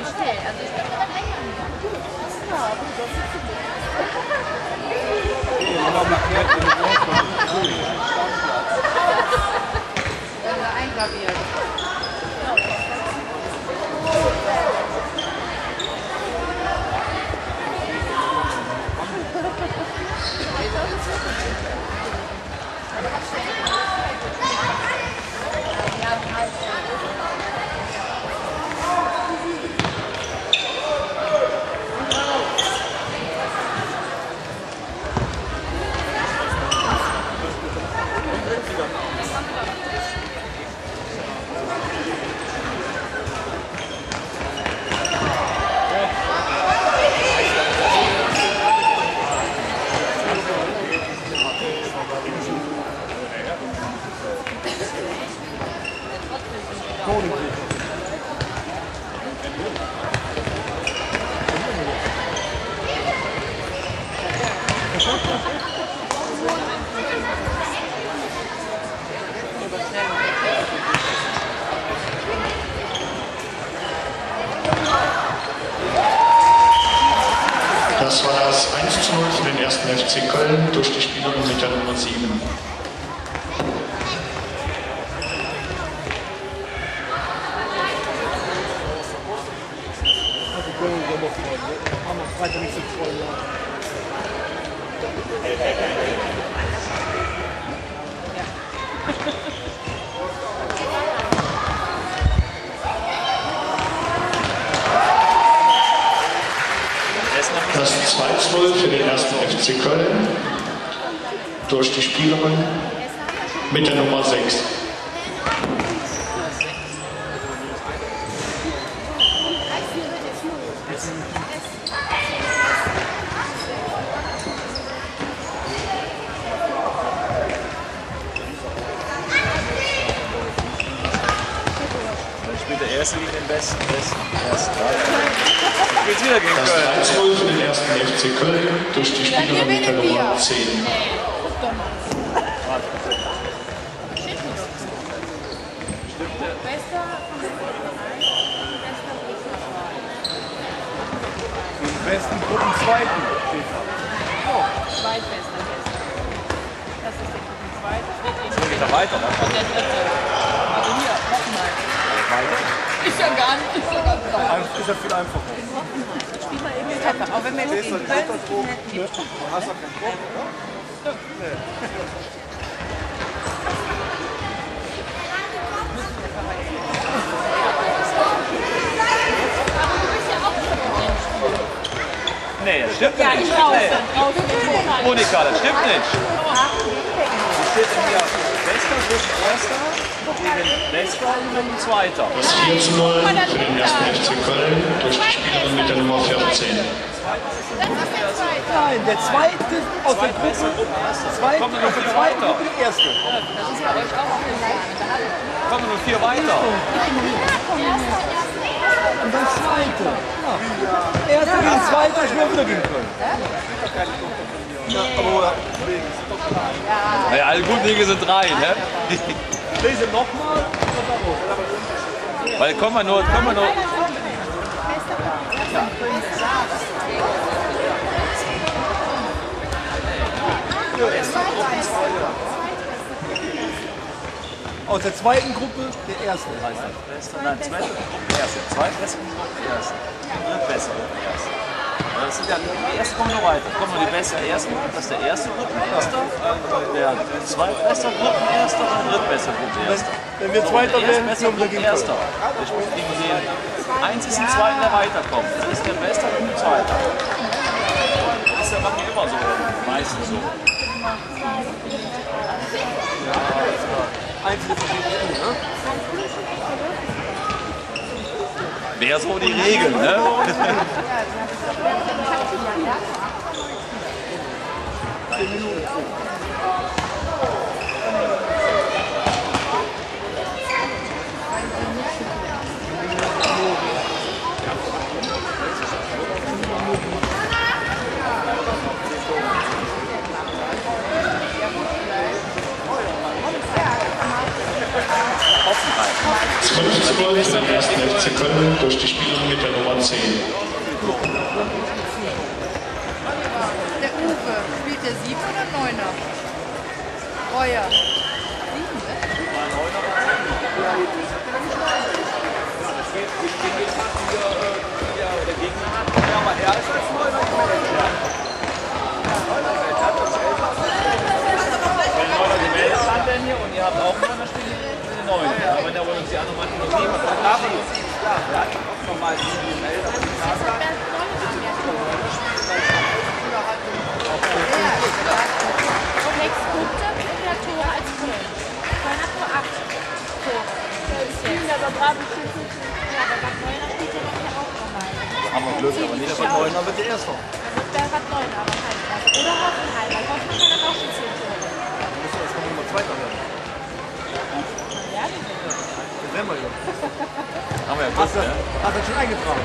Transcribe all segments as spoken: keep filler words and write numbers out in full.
Bestell, also ich bin dann länger. Also eingraviert. Das war das eins zu null für den ersten F C Köln durch die Spielerin mit der Nummer sieben. Das zwei zu null für den ersten F C Köln durch die Spielerin mit der Nummer sechs. Der erste gegen den besten, besten, ersten. Geht's wieder gegen das Köln. drei zu null für den ersten F C Köln durch die Spielerin mit der Nummer zehn. Den besten Gruppenzweiten. Oh, zweitbester. Das ist der Gruppenzweite. So geht er weiter, ne? Und der dritte. Also hier, nochmal. Ist ja gar nicht, ist ja ganz klar. Ist ja viel einfacher. Spiel mal eben den Treffer, auch wenn wir jetzt gegen Köln Du hast doch keinen Druck, oder? Nee. Nee, das stimmt Ja, nicht. ich draußen. Nee. Draußen. Monika, das stimmt nicht. Wie steht denn hier? Bester zwischen Erster gegen Bester und Zweiter. Das vier zu null für den ersten F C Köln durch die Spielerin mit der Nummer vierzehn. Nein, der zweite aus der Gruppe, zweite Kommen wir aus noch der vier zweiten weiter. Gruppe, der erste. Kommen nur vier weiter. Und dann zweite. Ja. Erster gegen zweiter, ich will wieder gegen Köln. Ja, aber Naja, alle guten Dinge sind drei, ne? lese nochmal. Weil kommen wir nur, kommen wir nur. Aus der zweiten Gruppe der erste heißt das. Bester, nein, zweite Gruppe erste. Zweitbeste Gruppe erste. Drittbeste Gruppe erste. Das sind ja, die erste kommen nur weiter. Kommen nur die beste erste Gruppe, das ist der erste Gruppenerster, der zweitbeste Gruppenerster und der drittbeste Gruppenerster. Wenn wir Zweiter der werden, erstbeste kommen wir gegen Gruppenerster. Köln. Der spielt gegen den einzigen Zweiten, der weiterkommt. Das ist der beste Gruppenzweiter. Das ist ja machen wir immer so, meistens so. Einzelne verschiedene, ne? Wäre so die Regel, ne? fünf zu zu null für den ersten F C Köln durch die Spielerin mit der Nummer zehn. Der Uwe, spielt der sieben oder neuner? Euer. sieben, ne? Ja, aber er ist als neuner gemeldet. Denn hier und ihr habt auch noch eine Spiele für den neuen. Aber wenn der wollen uns die anderen Mann nicht nehmen, dann darf er uns. Ja, der hat auch nochmal gemeldet. Aber die Nase Sechs Punkte mehr Tore als Köln. Köln hat nur acht Tore. Die spielen aber gerade fünfzig. Ja, aber Bad Neuenahr spielt ja noch auch nochmal. haben wir Glück, aber nicht Bad Neuenahr wird der Erste. Also der Bad Neuenahr wahrscheinlich erst. Oder Hoffenheim. Weil Hoffenheim hat auch schon zehn Tore. Da musst du erst noch Nummer Zweiter werden. Ja, die sind Das werden wir ja. Haben wir ja Hast Glück, du ne? hast du schon eingetragen?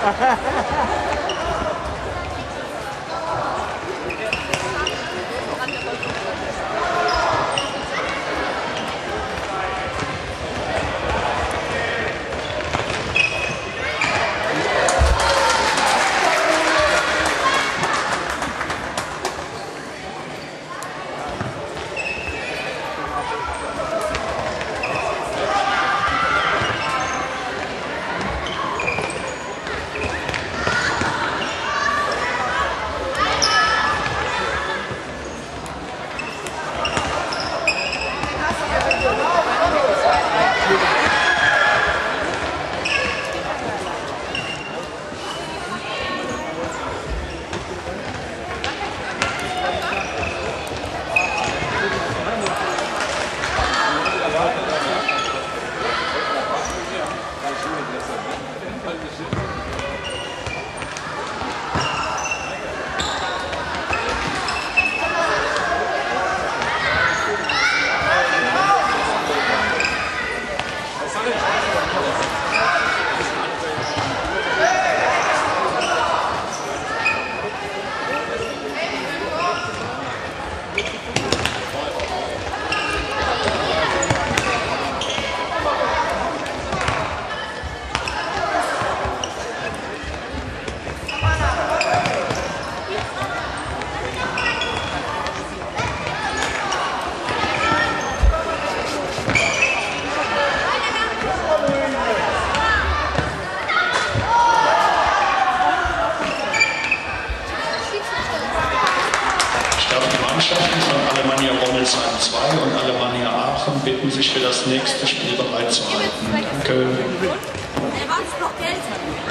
Mannschaften von Alemannia Rommelsheim zwei und Alemannia Aachen bitten, sich für das nächste Spiel bereit zu halten. Danke. Er war noch Geld.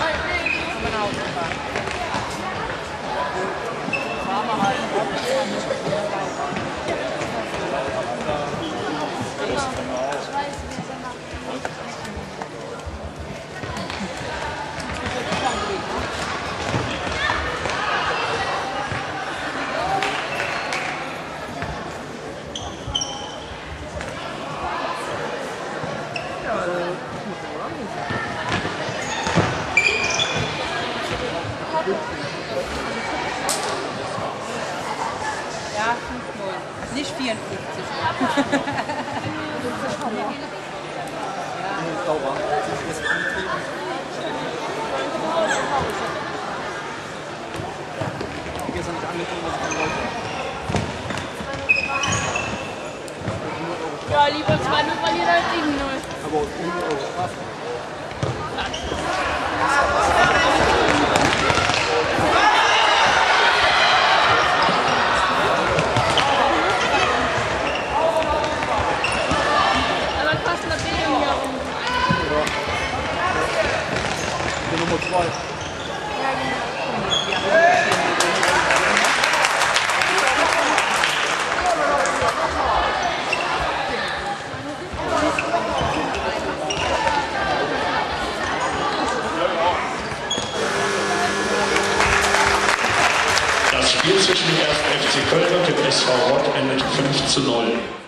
Ja, fünf null. Nicht vierundfünfzig. Sauber. Gestern nicht angekommen, was ich dann wollte. Ja, lieber zwei null verlieren als sieben null. Aber hundert Euro Strafe. Aber kostet das Ding hier rum. Die Nummer zwei. Ja, genau. Das Spiel zwischen dem ersten F C Köln und dem S V Rott endete fünf zu null.